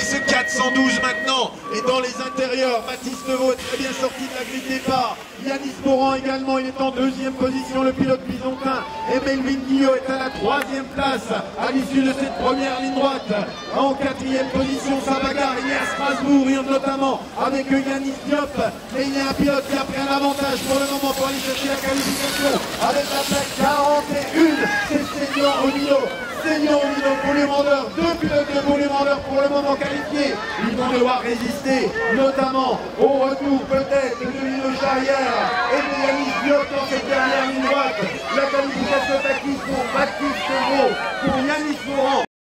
c'est 412 maintenant. Et dans les intérieurs, Baptiste Vaux est très bien sorti de la grille de départ. Yanis Morand également, il est en deuxième position, le pilote bisontin. Et Melvin Guillot est à la troisième place à l'issue de cette première ligne droite. En quatrième position, sa bagarre, il est à Strasbourg, notamment avec Yanis Diop. Et il y a un pilote qui a pris un avantage pour le moment pour aller chercher la qualification avec la plaque 41. C'est Senior Olino. Senior Olino pour les vendeurs, deux pilotes de pour les vendeurs pour le moment qualifiés. Ils vont devoir résister, notamment au retour peut-être de Lino Charrière et de Yanis Diop dans cette dernière ligne droite. La qualification d'acquis pour Baptiste Vaux, pour Yanis Morand.